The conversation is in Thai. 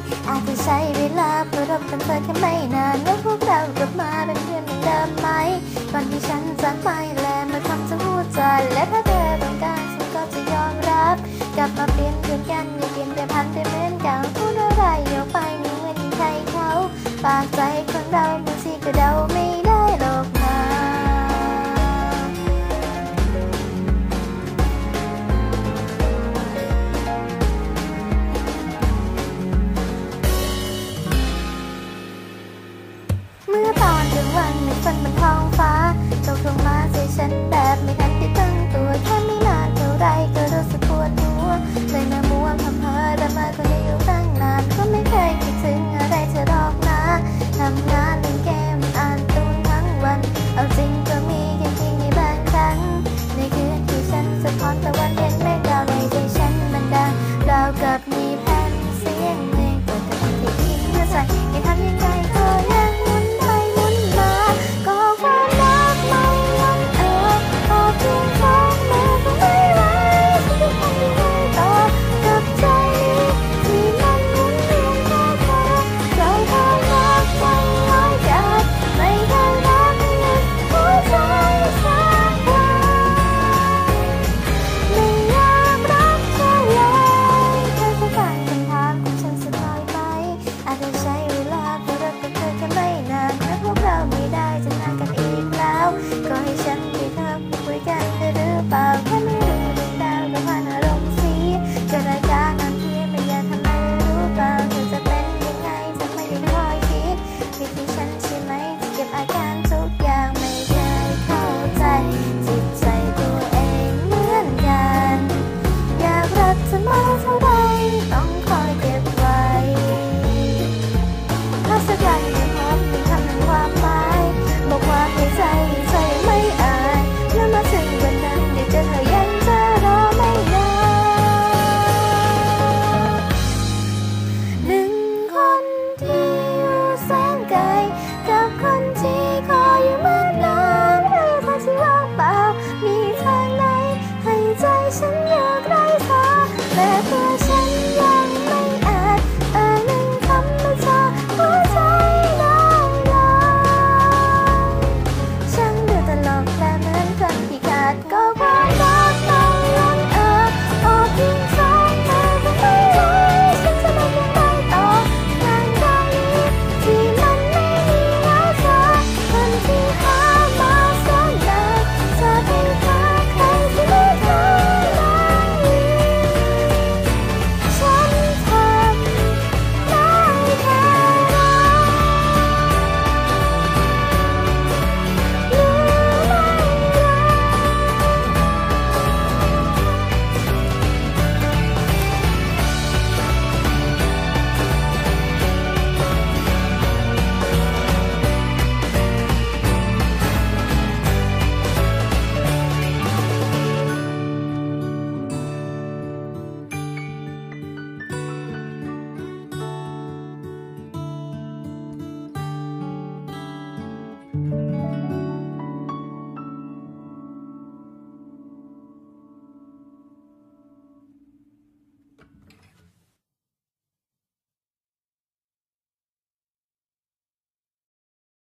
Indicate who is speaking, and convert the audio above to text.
Speaker 1: อาจจะใช้เวลาเพื่อรบกันเธอแค่ไม่นานแล้วพวกเรากลับมาเป็นเพื่อนเหมือนเดิมไหมก่อนที่ฉันจะไปและมาทำจะพูดใจและถ้าเธอต้องการฉันก็จะยอมรับกลับมาเปลี่ยนเพื่อนกันอย่าเปลี่ยนไปพันไปเหมือน